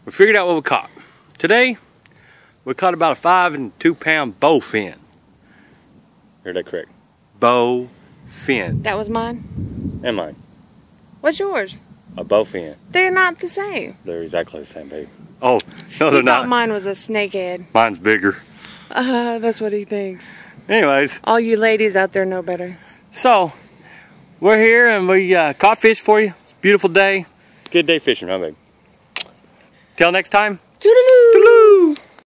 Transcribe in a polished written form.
We figured out what we caught. Today, we caught about a 5 and 2 pound bowfin. Heard that correct? Bowfin. That was mine? And mine. What's yours? A bowfin. They're not the same. They're exactly the same, baby. Oh, no, they're He thought not. mine was a snakehead. Mine's bigger. That's what he thinks. Anyways. All you ladies out there know better. So, we're here and we caught fish for you. It's a beautiful day. Good day fishing, huh, babe? Till next time.